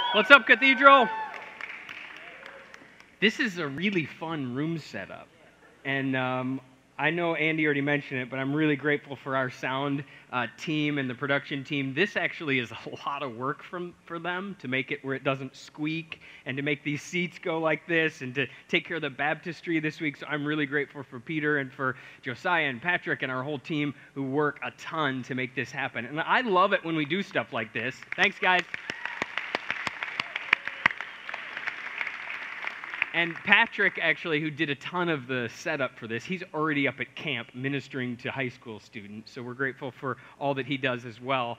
What's up, Cathedral? This is a really fun room setup. And I know Andy already mentioned it, but I'm really grateful for our sound team and the production team. This actually is a lot of work for them to make it where it doesn't squeak and to make these seats go like this and to take care of the baptistry this week. So I'm really grateful for Peter and for Josiah and Patrick and our whole team who work a ton to make this happen. And I love it when we do stuff like this. Thanks, guys. And Patrick, actually, who did a ton of the setup for this, he's already up at camp ministering to high school students, so we're grateful for all that he does as well.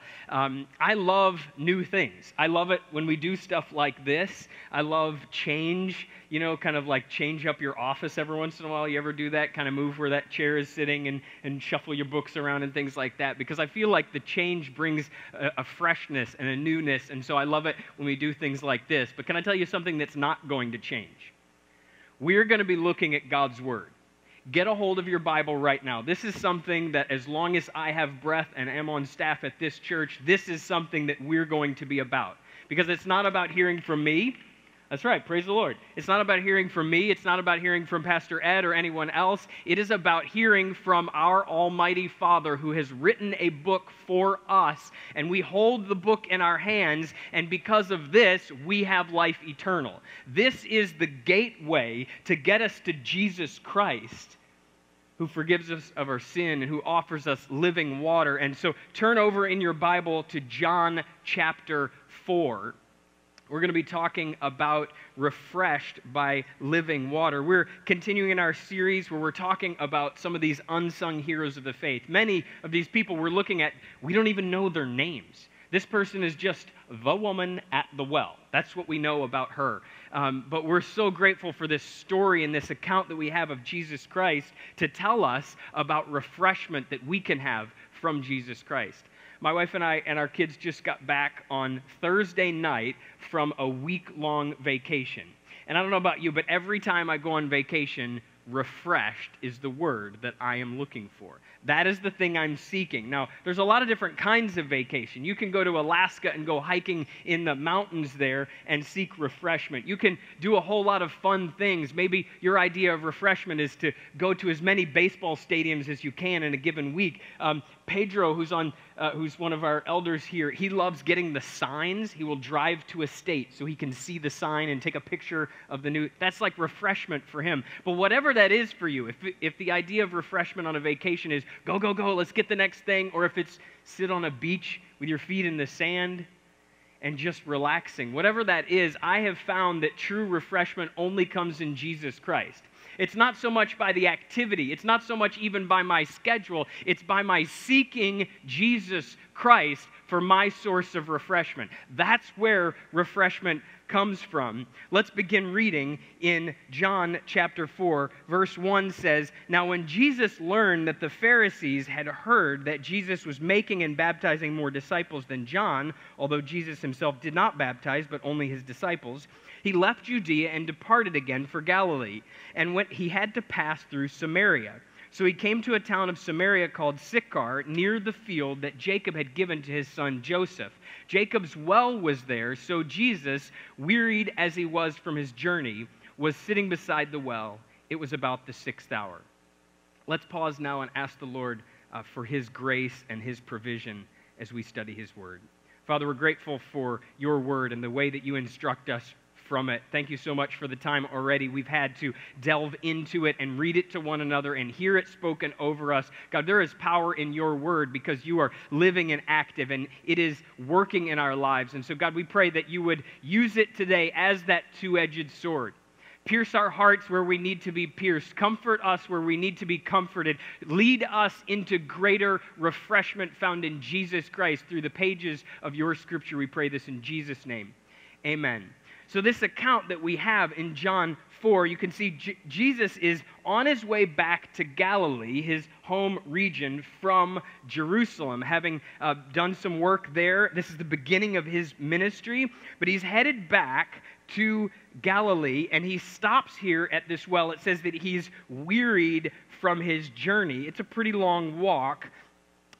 I love new things. I love it when we do stuff like this. I love change, kind of like change up your office every once in a while. You ever do that? Kind of move where that chair is sitting and shuffle your books around and things like that, because I feel like the change brings a freshness and a newness, and so I love it when we do things like this. But can I tell you something that's not going to change? We're going to be looking at God's Word. Get a hold of your Bible right now. This is something that as long as I have breath and am on staff at this church, this is something that we're going to be about. Because it's not about hearing from me. That's right, praise the Lord. It's not about hearing from me. It's not about hearing from Pastor Ed or anyone else. It is about hearing from our Almighty Father who has written a book for us, and we hold the book in our hands, and because of this, we have life eternal. This is the gateway to get us to Jesus Christ, who forgives us of our sin and who offers us living water. And so turn over in your Bible to John chapter 4. We're going to be talking about refreshed by living water. We're continuing in our series where we're talking about some of these unsung heroes of the faith. Many of these people we're looking at, we don't even know their names. This person is just the woman at the well. That's what we know about her. But we're so grateful for this story and this account that we have of Jesus Christ to tell us about refreshment that we can have from Jesus Christ. My wife and I and our kids just got back on Thursday night from a week-long vacation. And I don't know about you, but every time I go on vacation, refreshed is the word that I am looking for. That is the thing I'm seeking. Now, there's a lot of different kinds of vacation. You can go to Alaska and go hiking in the mountains there and seek refreshment. You can do a whole lot of fun things. Maybe your idea of refreshment is to go to as many baseball stadiums as you can in a given week. Pedro, who's one of our elders here, he loves getting the signs. He will drive to a state so he can see the sign and take a picture of the new. That's like refreshment for him. But whatever that is for you, if the idea of refreshment on a vacation is go, go, go, let's get the next thing, or if it's sit on a beach with your feet in the sand and just relaxing, whatever that is, I have found that true refreshment only comes in Jesus Christ. It's not so much by the activity. It's not so much even by my schedule. It's by my seeking Jesus Christ for my source of refreshment. That's where refreshment comes from. Let's begin reading in John chapter 4. Verse 1 says, "Now when Jesus learned that the Pharisees had heard that Jesus was making and baptizing more disciples than John, although Jesus himself did not baptize, but only his disciples, he left Judea and departed again for Galilee. And when he had to pass through Samaria. So he came to a town of Samaria called Sychar, near the field that Jacob had given to his son Joseph. Jacob's well was there, so Jesus, wearied as he was from his journey, was sitting beside the well. It was about the 6th hour." Let's pause now and ask the Lord for his grace and his provision as we study his word. Father, we're grateful for your word and the way that you instruct us from it. Thank you so much for the time already we've had to delve into it and read it to one another and hear it spoken over us. God, there is power in your word because you are living and active and it is working in our lives. And so, God, we pray that you would use it today as that two-edged sword. Pierce our hearts where we need to be pierced. Comfort us where we need to be comforted. Lead us into greater refreshment found in Jesus Christ through the pages of your scripture. We pray this in Jesus' name. Amen. So this account that we have in John 4, you can see Jesus is on his way back to Galilee, his home region, from Jerusalem, having done some work there. This is the beginning of his ministry, but he's headed back to Galilee, and he stops here at this well. It says that he's wearied from his journey. It's a pretty long walk.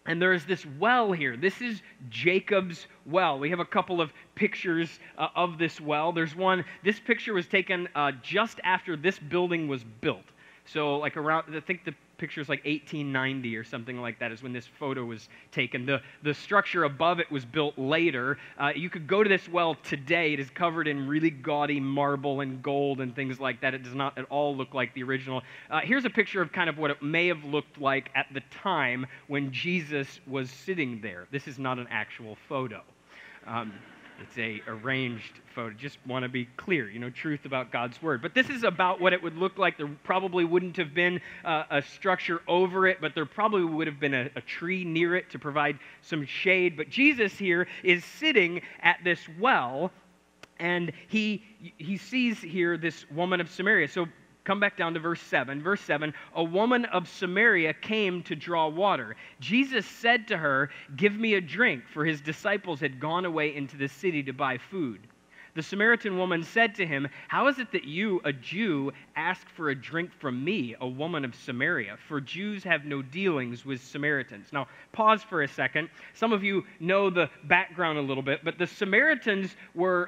And there's this well here. This is Jacob's well. We have a couple of pictures of this well. There's one, this picture was taken just after this building was built. So like around, I think the picture is like 1890 or something like that is when this photo was taken. The structure above it was built later. You could go to this well today. It is covered in really gaudy marble and gold and things like that. It does not at all look like the original. Here's a picture of kind of what it may have looked like at the time when Jesus was sitting there. This is not an actual photo. It's a arranged photo. Just want to be clear, truth about God's Word. But this is about what it would look like. There probably wouldn't have been a structure over it, but there probably would have been a tree near it to provide some shade. But Jesus here is sitting at this well, and he sees here this woman of Samaria. So come back down to verse 7. Verse 7, a woman of Samaria came to draw water. Jesus said to her, "Give me a drink," for his disciples had gone away into the city to buy food. The Samaritan woman said to him, "How is it that you, a Jew, ask for a drink from me, a woman of Samaria? For Jews have no dealings with Samaritans." Now, pause for a second. Some of you know the background a little bit, but the Samaritans were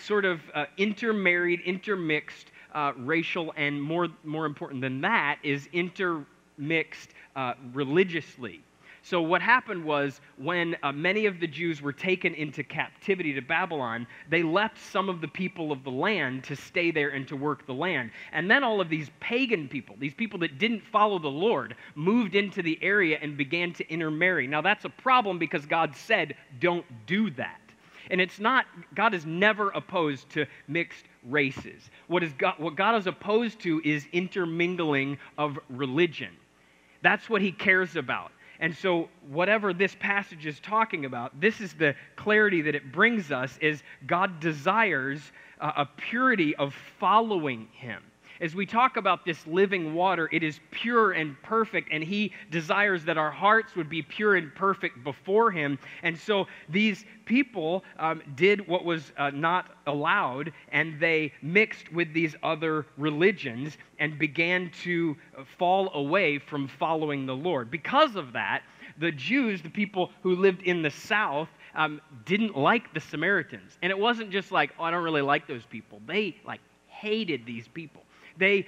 intermarried, intermixed, racial, and more important than that is intermixed religiously. So what happened was when many of the Jews were taken into captivity to Babylon, they left some of the people of the land to stay there and to work the land. And then all of these pagan people, these people that didn't follow the Lord, moved into the area and began to intermarry. Now that's a problem because God said, don't do that. And it's not, God is never opposed to mixed races. What God is opposed to is intermingling of religion. That's what he cares about. And so whatever this passage is talking about, this is the clarity that it brings us, is God desires a purity of following him. As we talk about this living water, it is pure and perfect, and he desires that our hearts would be pure and perfect before him. And so these people did what was not allowed, and they mixed with these other religions and began to fall away from following the Lord. Because of that, the Jews, the people who lived in the south, didn't like the Samaritans. And it wasn't just like, oh, I don't really like those people. They hated these people. They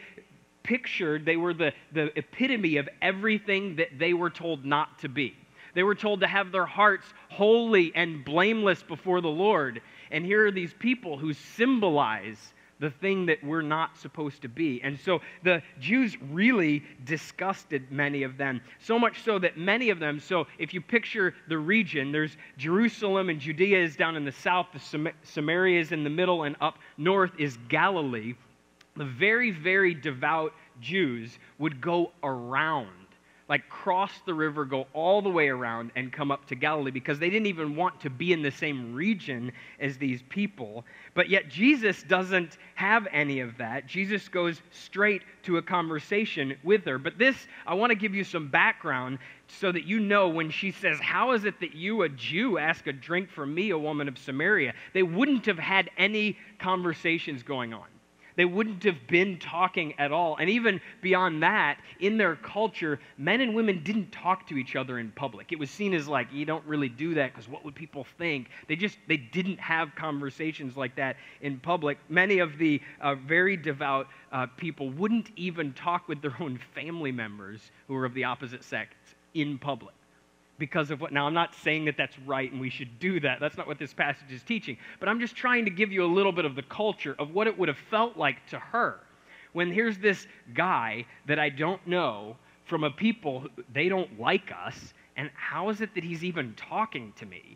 were the epitome of everything that they were told not to be. They were told to have their hearts holy and blameless before the Lord. And here are these people who symbolize the thing that we're not supposed to be. And so the Jews really disgusted many of them, so much so that many of them, so if you picture the region, there's Jerusalem and Judea is down in the south, the Samaria is in the middle, and up north is Galilee. The very, very devout Jews would go around, like cross the river, go all the way around, and come up to Galilee because they didn't even want to be in the same region as these people. But yet Jesus doesn't have any of that. Jesus goes straight to a conversation with her. But this, I want to give you some background so that you know when she says, "How is it that you, a Jew, ask a drink from me, a woman of Samaria?" They wouldn't have had any conversations going on. They wouldn't have been talking at all. And even beyond that, in their culture, men and women didn't talk to each other in public. It was seen as like, you don't really do that because what would people think? They didn't have conversations like that in public. Many of the very devout people wouldn't even talk with their own family members who were of the opposite sex in public. Because of what, now I'm not saying that that's right and we should do that. That's not what this passage is teaching. But I'm just trying to give you a little bit of the culture of what it would have felt like to her when here's this guy that I don't know from a people, they don't like us, and how is it that he's even talking to me?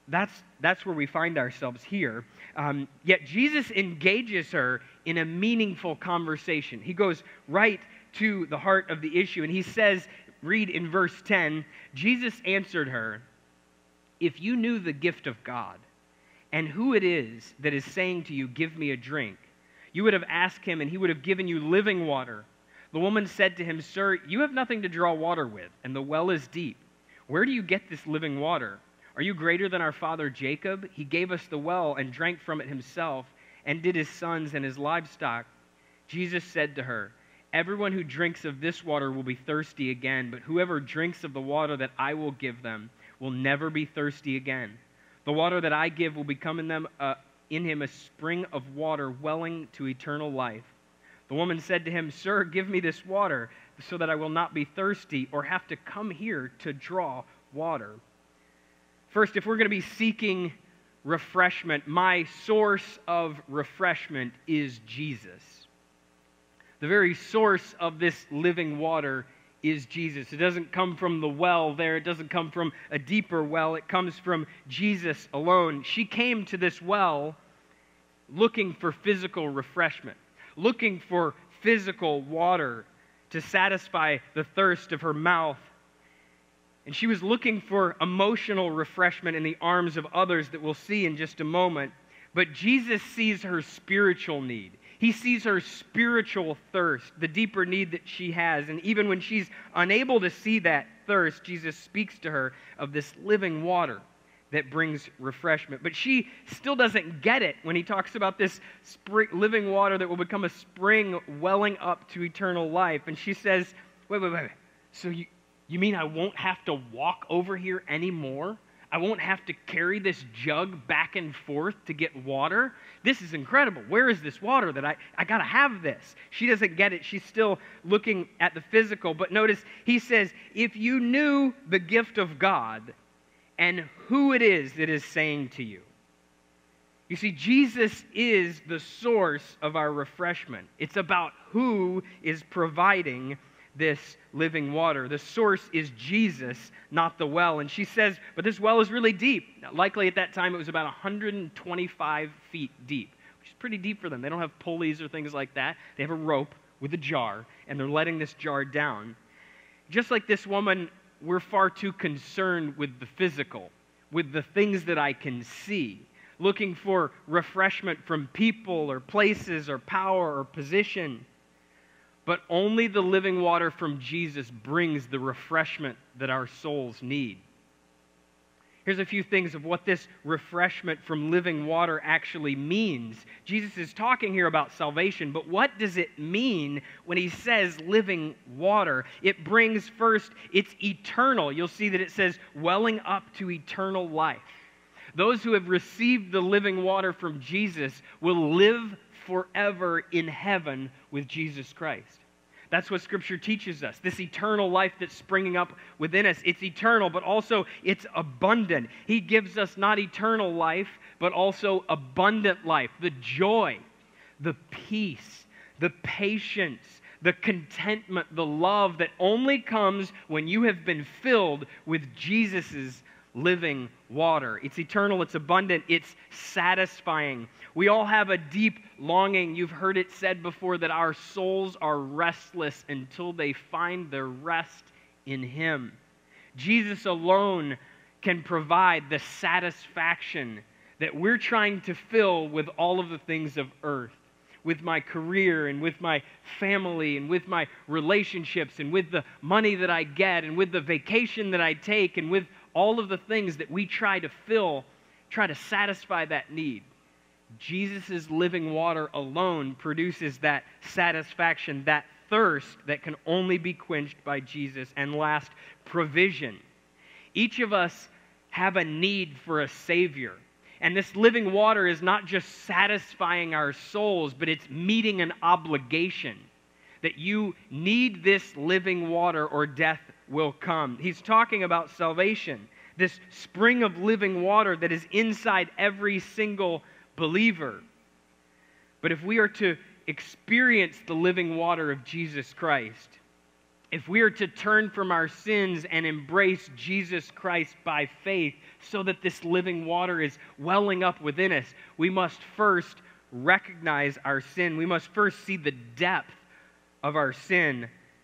That's where we find ourselves here. Yet Jesus engages her in a meaningful conversation. He goes right to the heart of the issue, and he says, read in verse 10, Jesus answered her, "If you knew the gift of God and who it is that is saying to you, 'Give me a drink,' you would have asked him and he would have given you living water." The woman said to him, "Sir, you have nothing to draw water with, and the well is deep. Where do you get this living water? Are you greater than our father Jacob? He gave us the well and drank from it himself, and did his sons and his livestock." Jesus said to her, Everyone who drinks of this water will be thirsty again, but whoever drinks of the water that I will give them will never be thirsty again. The water that I give will become in him a spring of water welling to eternal life." The woman said to him, "Sir, give me this water so that I will not be thirsty or have to come here to draw water." First, if we're going to be seeking refreshment, my source of refreshment is Jesus. The very source of this living water is Jesus. It doesn't come from the well there. It doesn't come from a deeper well. It comes from Jesus alone. She came to this well looking for physical refreshment, looking for physical water to satisfy the thirst of her mouth. And she was looking for emotional refreshment in the arms of others that we'll see in just a moment. But Jesus sees her spiritual need. He sees her spiritual thirst, the deeper need that she has. And even when she's unable to see that thirst, Jesus speaks to her of this living water that brings refreshment. But she still doesn't get it when he talks about this living water that will become a spring welling up to eternal life. And she says, wait. So you mean I won't have to walk over here anymore? I won't have to carry this jug back and forth to get water? This is incredible. Where is this water that I got to have this? She doesn't get it. She's still looking at the physical. But notice, he says, if you knew the gift of God and who it is that is saying to you. You see, Jesus is the source of our refreshment. It's about who is providing this living water. The source is Jesus, not the well. And she says, but this well is really deep. Now, likely at that time it was about 125 feet deep, which is pretty deep for them. They don't have pulleys or things like that. They have a rope with a jar, and they're letting this jar down. Just like this woman, we're far too concerned with the physical, with the things that I can see, looking for refreshment from people or places or power or position. But only the living water from Jesus brings the refreshment that our souls need. Here's a few things of what this refreshment from living water actually means. Jesus is talking here about salvation, but what does it mean when he says living water? It brings first, it's eternal. You'll see that it says welling up to eternal life. Those who have received the living water from Jesus will live forever in heaven with Jesus Christ. That's what Scripture teaches us. This eternal life that's springing up within us. It's eternal, but also it's abundant. He gives us not eternal life, but also abundant life. The joy, the peace, the patience, the contentment, the love that only comes when you have been filled with Jesus' living water. It's eternal, it's abundant, it's satisfying. We all have a deep longing. You've heard it said before that our souls are restless until they find their rest in Him. Jesus alone can provide the satisfaction that we're trying to fill with all of the things of earth, with my career and with my family and with my relationships and with the money that I get and with the vacation that I take and with all of the things that we try to fill, try to satisfy that need. Jesus' living water alone produces that satisfaction, that thirst that can only be quenched by Jesus. And last, provision. Each of us have a need for a Savior. And this living water is not just satisfying our souls, but it's meeting an obligation that you need this living water or death will come. He's talking about salvation, this spring of living water that is inside every single believer. But if we are to experience the living water of Jesus Christ, if we are to turn from our sins and embrace Jesus Christ by faith so that this living water is welling up within us, we must first recognize our sin. We must first see the depth of our sin.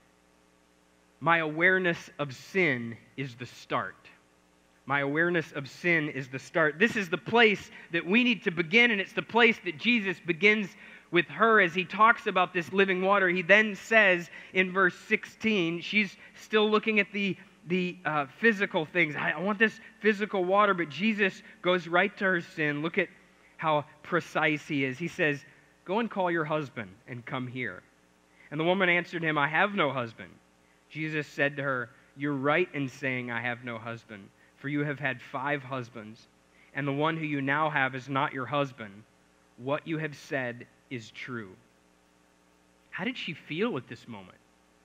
My awareness of sin is the start. My awareness of sin is the start. This is the place that we need to begin, and it's the place that Jesus begins with her as he talks about this living water. He then says in verse 16, she's still looking at the physical things. I want this physical water, but Jesus goes right to her sin. Look at how precise he is. He says, go and call your husband and come here. And the woman answered him, I have no husband. Jesus said to her, you're right in saying I have no husband, for you have had 5 husbands, and the one who you now have is not your husband. What you have said is true. How did she feel at this moment?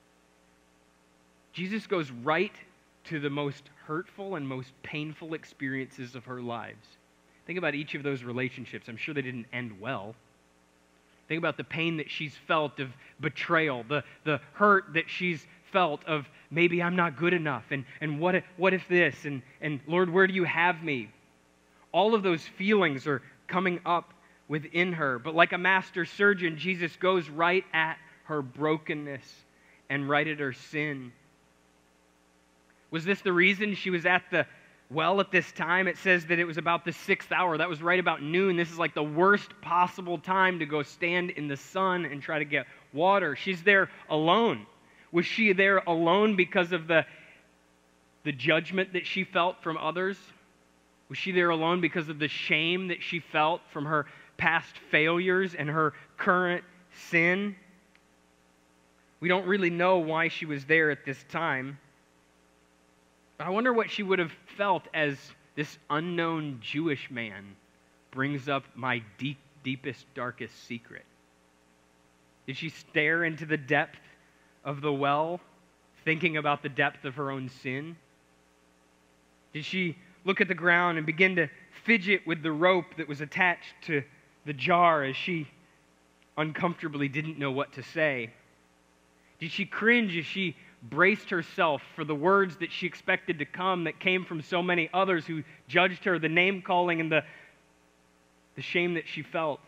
Jesus goes right to the most hurtful and most painful experiences of her lives. Think about each of those relationships. I'm sure they didn't end well. Think about the pain that she's felt of betrayal, the hurt that she's felt of maybe I'm not good enough, and what if this, and Lord, where do you have me? All of those feelings are coming up within her. But like a master surgeon, Jesus goes right at her brokenness and right at her sin. Was this the reason she was at the well at this time? It says that it was about the 6th hour. That was right about noon. This is like the worst possible time to go stand in the sun and try to get water. She's there alone. Was she there alone because of the judgment that she felt from others? Was she there alone because of the shame that she felt from her past failures and her current sin? We don't really know why she was there at this time. But I wonder what she would have felt as this unknown Jewish man brings up my deepest, darkest secret. Did she stare into the depth of the well, thinking about the depth of her own sin? Did she look at the ground and begin to fidget with the rope that was attached to the jar as she uncomfortably didn't know what to say? Did she cringe as she braced herself for the words that she expected to come that came from so many others who judged her, the name-calling and the shame that she felt?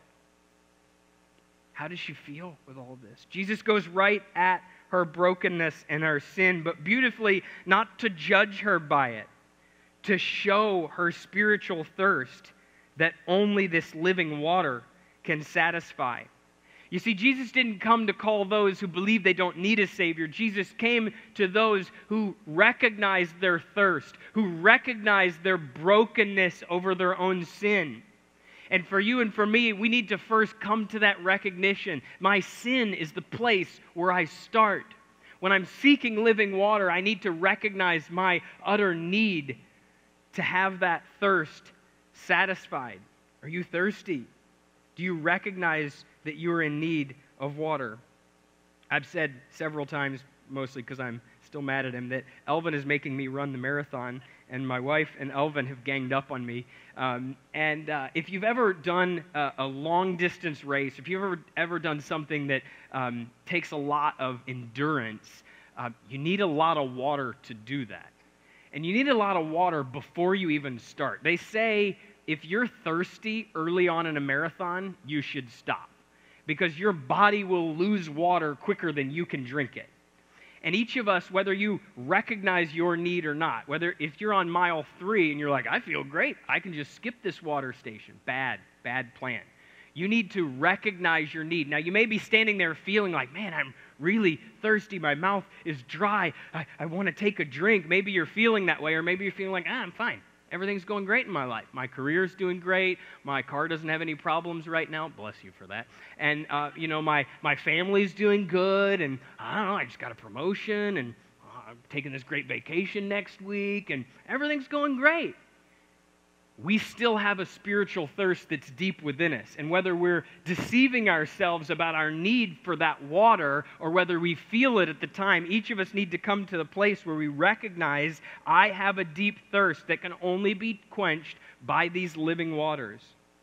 How does she feel with all of this? Jesus goes right at her brokenness and her sin, but beautifully not to judge her by it, to show her spiritual thirst that only this living water can satisfy. You see, Jesus didn't come to call those who believe they don't need a Savior. Jesus came to those who recognize their thirst, who recognize their brokenness over their own sin. And for you and for me, we need to first come to that recognition. My sin is the place where I start. When I'm seeking living water, I need to recognize my utter need to have that thirst satisfied. Are you thirsty? Do you recognize that you are in need of water? I've said several times, mostly because I'm still mad at him, that Elvin is making me run the marathon, and my wife and Elvin have ganged up on me. If you've ever done a long-distance race, if you've ever done something that takes a lot of endurance, you need a lot of water to do that. And you need a lot of water before you even start. They say if you're thirsty early on in a marathon, you should stop, because your body will lose water quicker than you can drink it. And each of us, whether you recognize your need or not, whether if you're on mile 3 and you're like, I feel great, I can just skip this water station. Bad plan. You need to recognize your need. Now, you may be standing there feeling like, man, I'm really thirsty. My mouth is dry. I want to take a drink. Maybe you're feeling that way, or maybe you're feeling like, I'm fine. Everything's going great in my life. My career's doing great. My car doesn't have any problems right now. Bless you for that. And, my family's doing good. And, I don't know, I just got a promotion. And I'm taking this great vacation next week. And everything's going great. We still have a spiritual thirst that's deep within us. And whether we're deceiving ourselves about our need for that water or whether we feel it at the time, each of us need to come to the place where we recognize I have a deep thirst that can only be quenched by these living waters.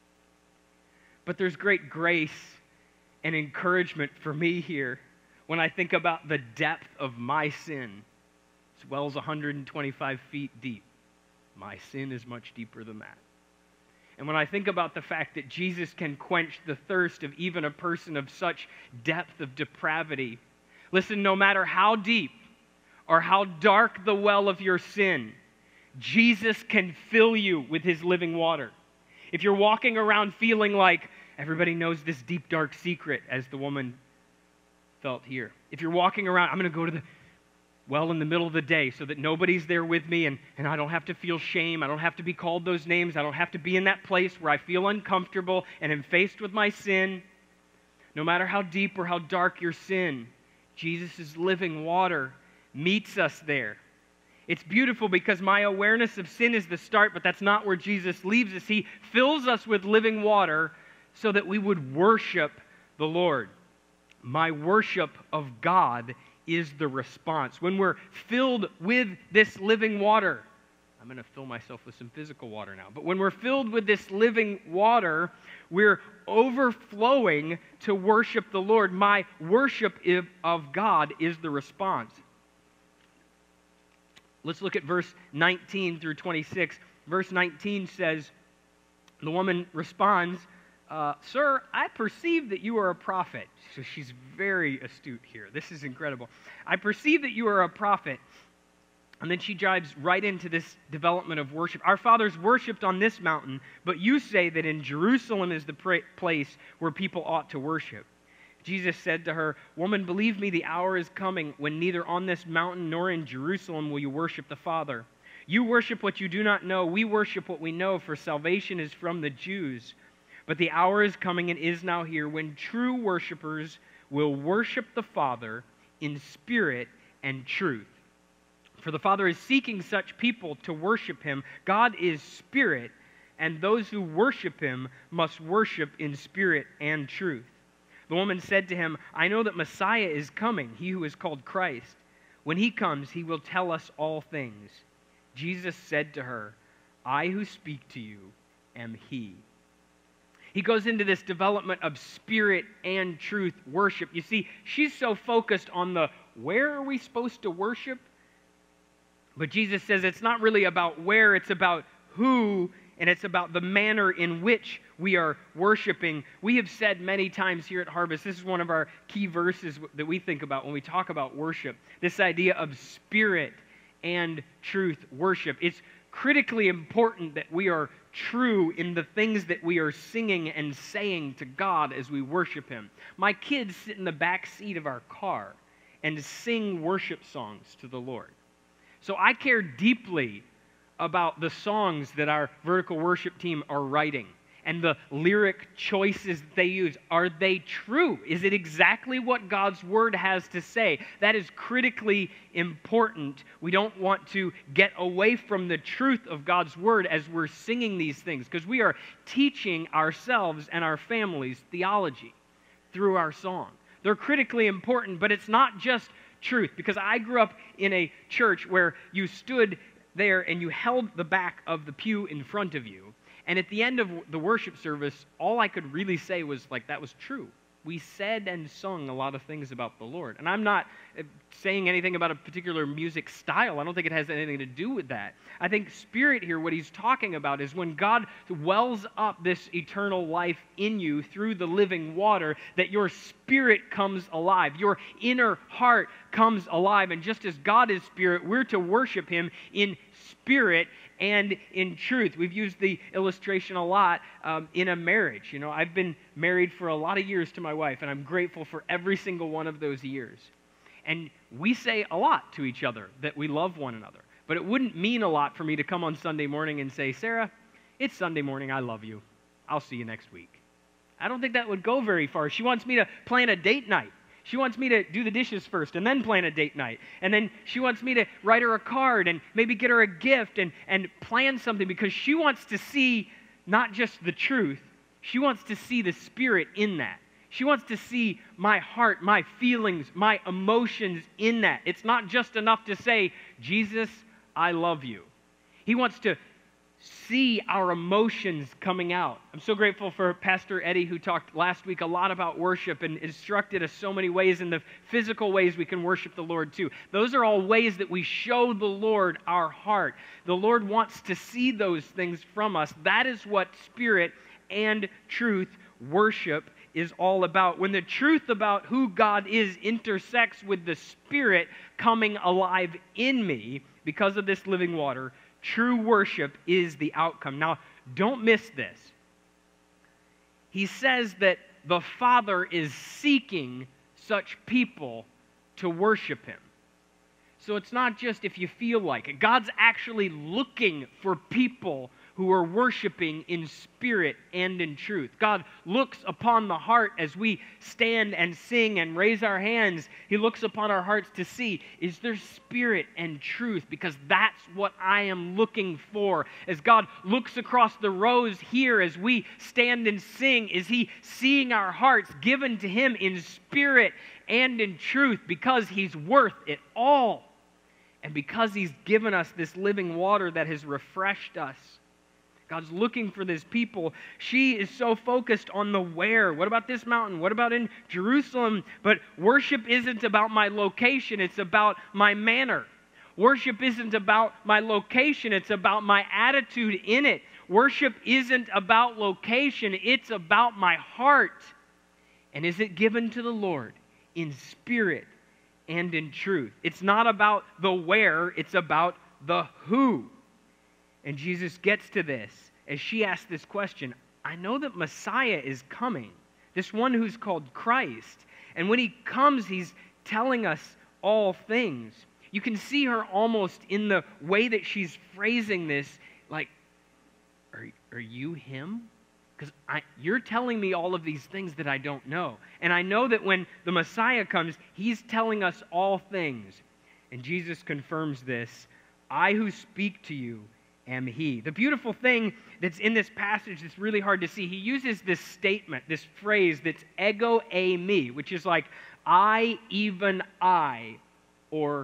But there's great grace and encouragement for me here when I think about the depth of my sin. This well's 125 feet deep. My sin is much deeper than that. And when I think about the fact that Jesus can quench the thirst of even a person of such depth of depravity, listen, no matter how deep or how dark the well of your sin, Jesus can fill you with his living water. If you're walking around feeling like everybody knows this deep, dark secret, as the woman felt here, if you're walking around, I'm going to go to the well in the middle of the day so that nobody's there with me and I don't have to feel shame. I don't have to be called those names. I don't have to be in that place where I feel uncomfortable and am faced with my sin. No matter how deep or how dark your sin, Jesus' living water meets us there. It's beautiful because my awareness of sin is the start, but that's not where Jesus leaves us. He fills us with living water so that we would worship the Lord. My worship of God is the response. When we're filled with this living water, I'm going to fill myself with some physical water now, but when we're filled with this living water, we're overflowing to worship the Lord. My worship of God is the response. Let's look at verse 19 through 26. Verse 19 says, the woman responds, Sir, I perceive that you are a prophet. So she's very astute here. This is incredible. I perceive that you are a prophet. And then she dives right into this development of worship. Our fathers worshipped on this mountain, but you say that in Jerusalem is the place where people ought to worship. Jesus said to her, Woman, believe me, the hour is coming when neither on this mountain nor in Jerusalem will you worship the Father. You worship what you do not know. We worship what we know, for salvation is from the Jews. But the hour is coming and is now here when true worshipers will worship the Father in spirit and truth. For the Father is seeking such people to worship Him. God is spirit, and those who worship Him must worship in spirit and truth. The woman said to him, I know that Messiah is coming, He who is called Christ. When He comes, He will tell us all things. Jesus said to her, I who speak to you am He. He goes into this development of spirit and truth worship. You see, she's so focused on the where are we supposed to worship? But Jesus says it's not really about where, it's about who, and it's about the manner in which we are worshiping. We have said many times here at Harvest, this is one of our key verses that we think about when we talk about worship, this idea of spirit and truth worship. It's critically important that we are true in the things that we are singing and saying to God as we worship Him. My kids sit in the back seat of our car and sing worship songs to the Lord. So I care deeply about the songs that our vertical worship team are writing and the lyric choices that they use. Are they true? Is it exactly what God's Word has to say? That is critically important. We don't want to get away from the truth of God's Word as we're singing these things, because we are teaching ourselves and our families theology through our song. They're critically important, but it's not just truth, because I grew up in a church where you stood there and you held the back of the pew in front of you, and at the end of the worship service, all I could really say was, like, that was true. We said and sung a lot of things about the Lord. And I'm not saying anything about a particular music style. I don't think it has anything to do with that. I think spirit here, what he's talking about is when God wells up this eternal life in you through the living water, that your spirit comes alive. Your inner heart comes alive. And just as God is spirit, we're to worship Him in spirit and in truth. We've used the illustration a lot in a marriage. You know, I've been married for a lot of years to my wife, and I'm grateful for every single one of those years. And we say a lot to each other that we love one another. But it wouldn't mean a lot for me to come on Sunday morning and say, Sarah, it's Sunday morning, I love you. I'll see you next week. I don't think that would go very far. She wants me to plan a date night. She wants me to do the dishes first and then plan a date night. And then she wants me to write her a card and maybe get her a gift and plan something, because she wants to see not just the truth, she wants to see the spirit in that. She wants to see my heart, my feelings, my emotions in that. It's not just enough to say, Jesus, I love you. He wants to see our emotions coming out. I'm so grateful for Pastor Eddie, who talked last week a lot about worship and instructed us so many ways in the physical ways we can worship the Lord too. Those are all ways that we show the Lord our heart. The Lord wants to see those things from us. That is what spirit and truth worship is all about. When the truth about who God is intersects with the spirit coming alive in me because of this living water, true worship is the outcome. Now, don't miss this. He says that the Father is seeking such people to worship Him. So it's not just if you feel like it. God's actually looking for people who are worshiping in spirit and in truth. God looks upon the heart as we stand and sing and raise our hands. He looks upon our hearts to see, is there spirit and truth? Because that's what I am looking for. As God looks across the rows here as we stand and sing, is He seeing our hearts given to Him in spirit and in truth? Because He's worth it all. And because He's given us this living water that has refreshed us. God's looking for this people. She is so focused on the where. What about this mountain? What about in Jerusalem? But worship isn't about my location. It's about my manner. Worship isn't about my location. It's about my attitude in it. Worship isn't about location. It's about my heart. And is it given to the Lord in spirit and in truth? It's not about the where. It's about the who. And Jesus gets to this as she asks this question. I know that Messiah is coming, this one who's called Christ. And when He comes, He's telling us all things. You can see her almost in the way that she's phrasing this, like, are you Him? Because you're telling me all of these things that I don't know. And I know that when the Messiah comes, He's telling us all things. And Jesus confirms this. I who speak to you am He. The beautiful thing that's in this passage that's really hard to see, He uses this statement, this phrase that's ego eimi, which is like, I, even I, or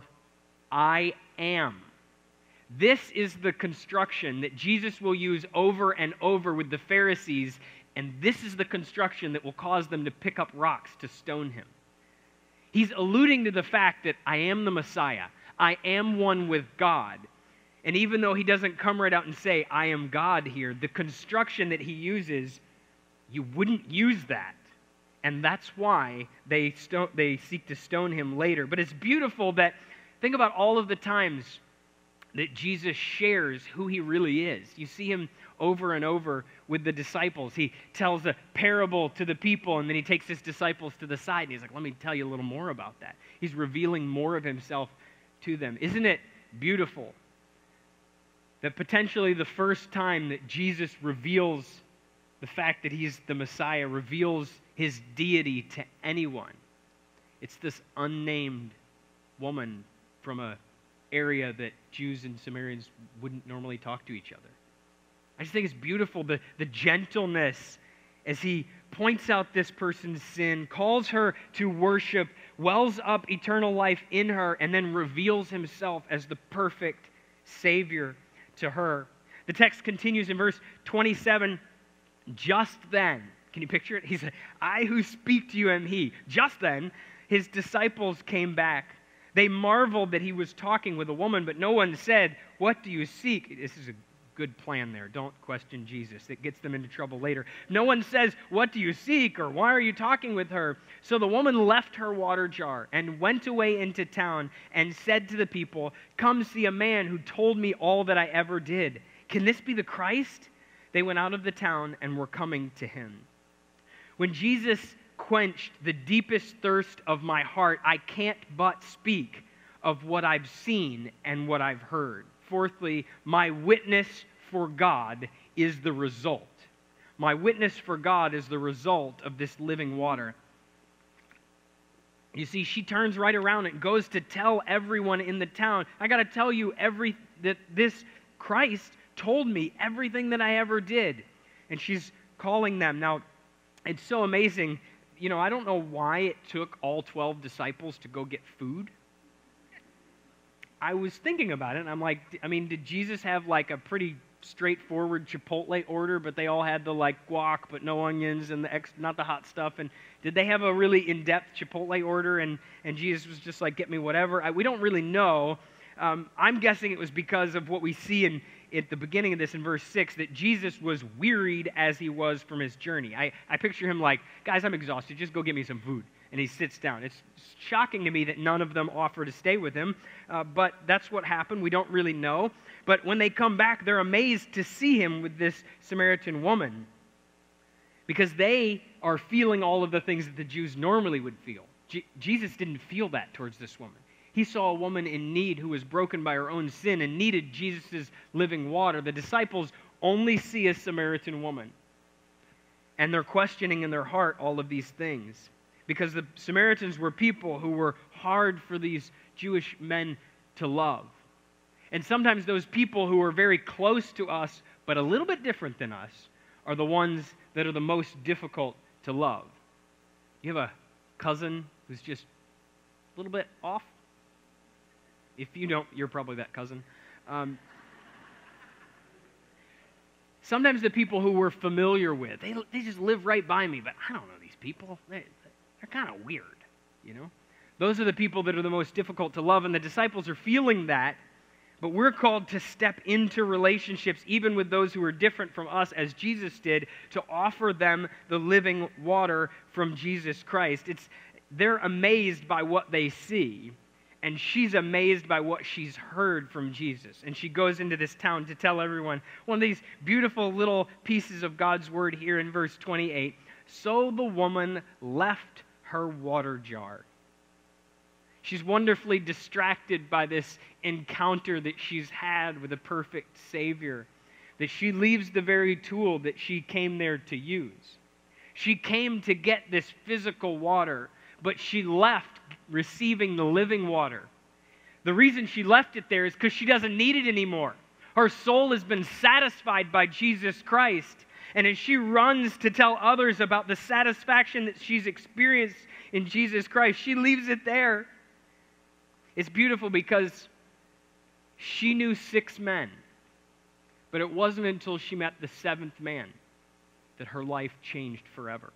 I am. This is the construction that Jesus will use over and over with the Pharisees, and this is the construction that will cause them to pick up rocks to stone Him. He's alluding to the fact that I am the Messiah. I am one with God. And even though He doesn't come right out and say, I am God here, the construction that He uses, you wouldn't use that. And that's why they seek to stone Him later. But it's beautiful that, think about all of the times that Jesus shares who He really is. You see Him over and over with the disciples. He tells a parable to the people, and then He takes His disciples to the side, and He's like, let me tell you a little more about that. He's revealing more of Himself to them. Isn't it beautiful that potentially the first time that Jesus reveals the fact that He's the Messiah, reveals His deity to anyone, it's this unnamed woman from an area that Jews and Samaritans wouldn't normally talk to each other. I just think it's beautiful, the gentleness as He points out this person's sin, calls her to worship, wells up eternal life in her, and then reveals Himself as the perfect Savior to her. The text continues in verse 27. Just then, can you picture it? He said, I who speak to you am He. Just then, His disciples came back. They marveled that He was talking with a woman, but no one said, what do you seek? This is a good plan there. Don't question Jesus. It gets them into trouble later. No one says, what do you seek? Or why are you talking with her? So the woman left her water jar and went away into town and said to the people, come see a man who told me all that I ever did. Can this be the Christ? They went out of the town and were coming to Him. When Jesus quenched the deepest thirst of my heart, I can't but speak of what I've seen and what I've heard. Fourthly, my witness for God is the result. My witness for God is the result of this living water. You see, she turns right around and goes to tell everyone in the town, I got to tell you that this Christ told me everything that I ever did. And she's calling them. Now, it's so amazing. You know, I don't know why it took all 12 disciples to go get food. I was thinking about it, and I'm like, I mean, did Jesus have like a pretty straightforward Chipotle order, but they all had the like guac, but no onions, and not the hot stuff? And did they have a really in-depth Chipotle order, and Jesus was just like, get me whatever? We don't really know. I'm guessing it was because of what we see at the beginning of this in verse 6, that Jesus was wearied as He was from His journey. I picture Him like, guys, I'm exhausted. Just go get me some food. And He sits down. It's shocking to me that none of them offer to stay with Him, but that's what happened. We don't really know. But when they come back, they're amazed to see Him with this Samaritan woman because they are feeling all of the things that the Jews normally would feel. Jesus didn't feel that towards this woman. He saw a woman in need who was broken by her own sin and needed Jesus' living water. The disciples only see a Samaritan woman. And they're questioning in their heart all of these things. Because the Samaritans were people who were hard for these Jewish men to love. And sometimes those people who are very close to us, but a little bit different than us, are the ones that are the most difficult to love. You have a cousin who's just a little bit off? If you don't, you're probably that cousin. Sometimes the people who we're familiar with, they just live right by me, but I don't know these people. They're kind of weird, you know? Those are the people that are the most difficult to love, and the disciples are feeling that, but we're called to step into relationships, even with those who are different from us, as Jesus did, to offer them the living water from Jesus Christ. They're amazed by what they see, and she's amazed by what she's heard from Jesus. And she goes into this town to tell everyone one of these beautiful little pieces of God's word here in verse 28. So the woman left her water jar. She's wonderfully distracted by this encounter that she's had with a perfect Savior, that she leaves the very tool that she came there to use. She came to get this physical water, but she left receiving the living water. The reason she left it there is because she doesn't need it anymore. Her soul has been satisfied by Jesus Christ. And as she runs to tell others about the satisfaction that she's experienced in Jesus Christ, she leaves it there. It's beautiful because she knew 6 men, but it wasn't until she met the 7th man that her life changed forever.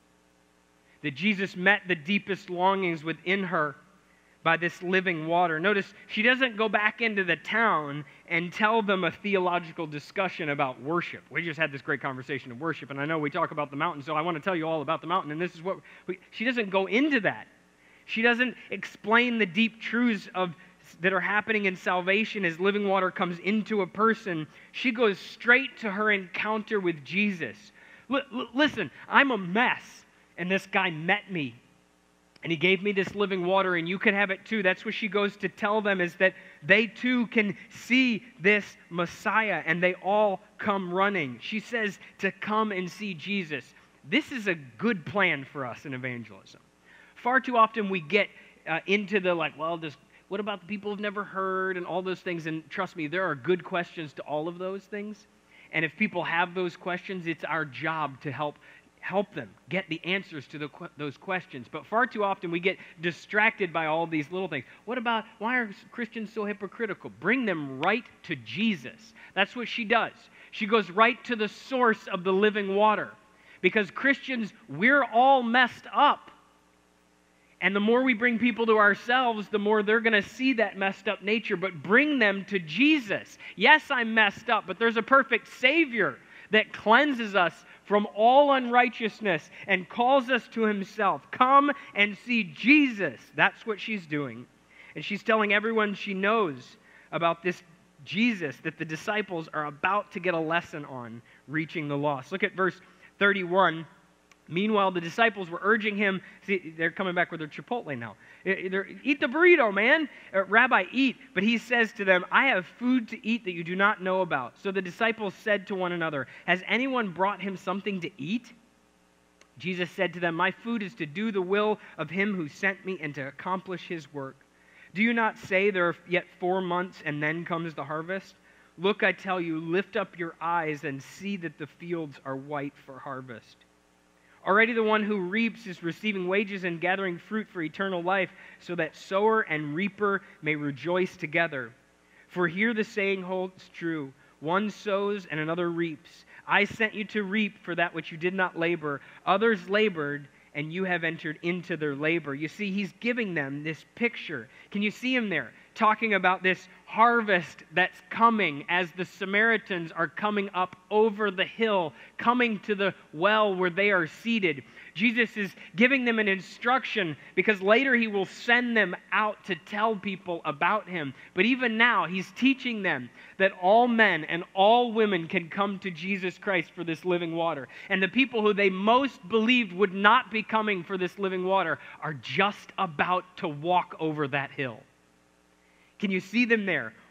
That Jesus met the deepest longings within her by this living water. Notice, she doesn't go back into the town and tell them a theological discussion about worship. We just had this great conversation of worship, and I know we talk about the mountain, so I want to tell you all about the mountain, and this is what she doesn't go into that. She doesn't explain the deep truths that are happening in salvation as living water comes into a person. She goes straight to her encounter with Jesus. Listen, I'm a mess, and this guy met me, and he gave me this living water, and you can have it too. That's what she goes to tell them, is that they too can see this Messiah, and they all come running. She says to come and see Jesus. This is a good plan for us in evangelism. Far too often we get into the what about the people who've never heard and all those things? And trust me, there are good questions to all of those things. And if people have those questions, it's our job to help them get the answers to those questions. But far too often we get distracted by all these little things. Why are Christians so hypocritical? Bring them right to Jesus. That's what she does. She goes right to the source of the living water. Because Christians, we're all messed up. And the more we bring people to ourselves, the more they're going to see that messed up nature. But bring them to Jesus. Yes, I'm messed up, but there's a perfect Savior that cleanses us from all unrighteousness and calls us to himself. Come and see Jesus. That's what she's doing. And she's telling everyone she knows about this Jesus that the disciples are about to get a lesson on, reaching the lost. Look at verse 31. Meanwhile, the disciples were urging him. See, they're coming back with their Chipotle now. Eat the burrito, man. Rabbi, eat. But he says to them, I have food to eat that you do not know about. So the disciples said to one another, has anyone brought him something to eat? Jesus said to them, my food is to do the will of him who sent me and to accomplish his work. Do you not say there are yet 4 months and then comes the harvest? Look, I tell you, lift up your eyes and see that the fields are white for harvest. Already the one who reaps is receiving wages and gathering fruit for eternal life, so that sower and reaper may rejoice together. For here the saying holds true, one sows and another reaps. I sent you to reap for that which you did not labor. Others labored, and you have entered into their labor. You see, he's giving them this picture. Can you see him there? Talking about this harvest that's coming as the Samaritans are coming up over the hill, coming to the well where they are seated. Jesus is giving them an instruction because later he will send them out to tell people about him. But even now, he's teaching them that all men and all women can come to Jesus Christ for this living water. And the people who they most believed would not be coming for this living water are just about to walk over that hill. Can you see them there,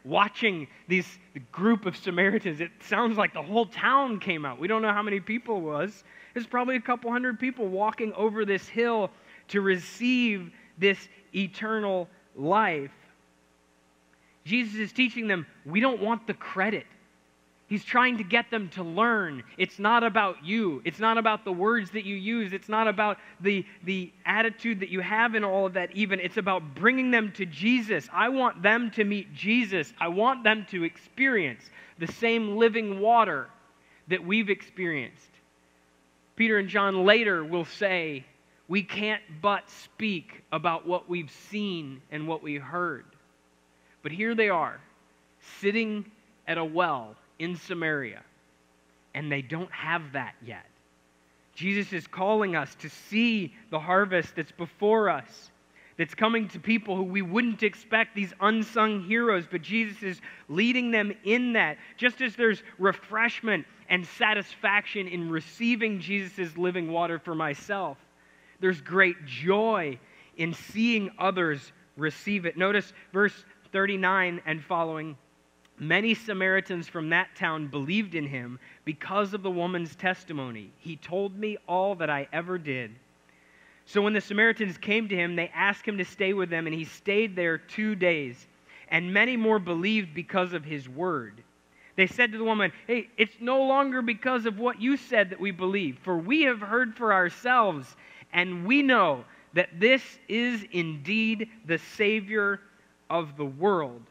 watching the group of Samaritans. It sounds like the whole town came out. We don't know how many people it was. There's probably a couple hundred people walking over this hill to receive this eternal life. Jesus is teaching them, we don't want the credit. He's trying to get them to learn. It's not about you. It's not about the words that you use. It's not about the attitude that you have in all of that even. It's about bringing them to Jesus. I want them to meet Jesus. I want them to experience the same living water that we've experienced. Peter and John later will say, we can't but speak about what we've seen and what we heard. But here they are, sitting at a well in Samaria, and they don't have that yet. Jesus is calling us to see the harvest that's before us, that's coming to people who we wouldn't expect, these unsung heroes, but Jesus is leading them in that. Just as there's refreshment and satisfaction in receiving Jesus' living water for myself, there's great joy in seeing others receive it. Notice verse 39 and following. Many Samaritans from that town believed in him because of the woman's testimony. He told me all that I ever did. So when the Samaritans came to him, they asked him to stay with them, and he stayed there 2 days. And many more believed because of his word. They said to the woman, hey, it's no longer because of what you said that we believe, for we have heard for ourselves, and we know that this is indeed the Savior of the world.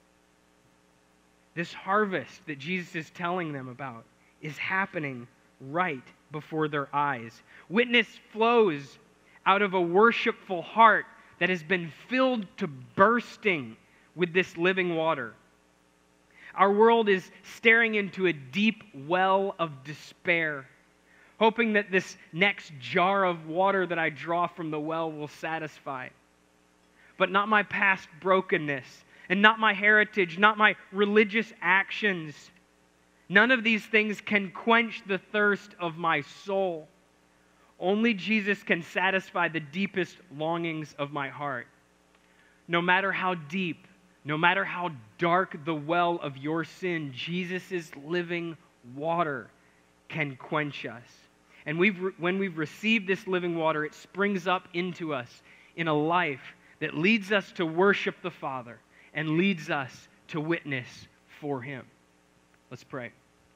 This harvest that Jesus is telling them about is happening right before their eyes. Witness flows out of a worshipful heart that has been filled to bursting with this living water. Our world is staring into a deep well of despair, hoping that this next jar of water that I draw from the well will satisfy. But not my past brokenness, and not my heritage, not my religious actions. None of these things can quench the thirst of my soul. Only Jesus can satisfy the deepest longings of my heart. No matter how deep, no matter how dark the well of your sin, Jesus' living water can quench us. And when we've received this living water, it springs up into us in a life that leads us to worship the Father and leads us to witness for him. Let's pray.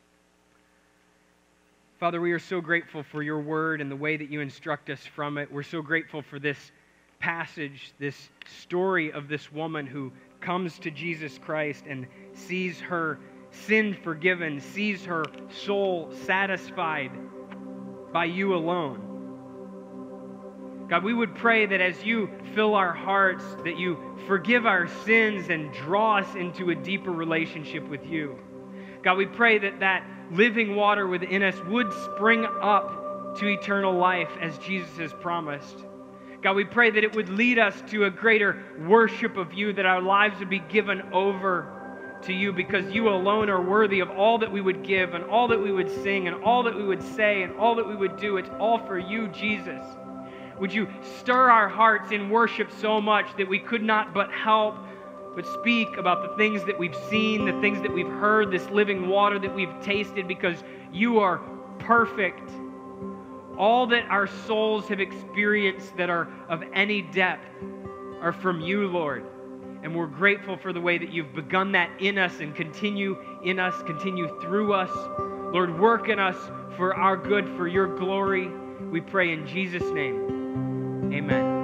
Father, we are so grateful for your word and the way that you instruct us from it. We're so grateful for this passage, this story of this woman who comes to Jesus Christ and sees her sin forgiven, sees her soul satisfied by you alone. God, we would pray that as you fill our hearts, that you forgive our sins and draw us into a deeper relationship with you. God, we pray that that living water within us would spring up to eternal life as Jesus has promised. God, we pray that it would lead us to a greater worship of you, that our lives would be given over to you because you alone are worthy of all that we would give and all that we would sing and all that we would say and all that we would do. It's all for you, Jesus. Would you stir our hearts in worship so much that we could not but help but speak about the things that we've seen, the things that we've heard, this living water that we've tasted, because you are perfect. All that our souls have experienced that are of any depth are from you, Lord. And we're grateful for the way that you've begun that in us and continue in us, continue through us. Lord, work in us for our good, for your glory. We pray in Jesus' name. Amen.